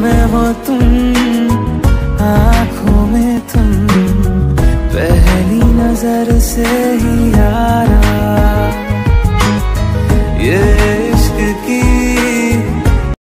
में हो तुम, आँखों में तुम, पहली नजर से ही यारा